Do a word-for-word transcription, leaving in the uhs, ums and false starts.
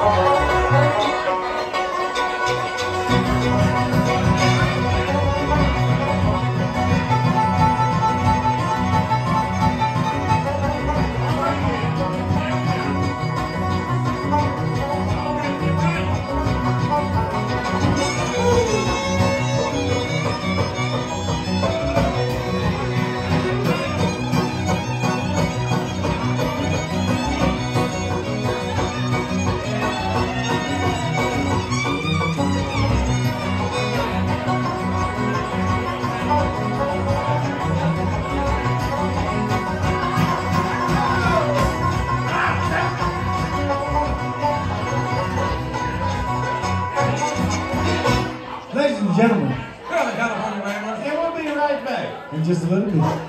Ladies and gentlemen, and we'll be right back in just a little bit.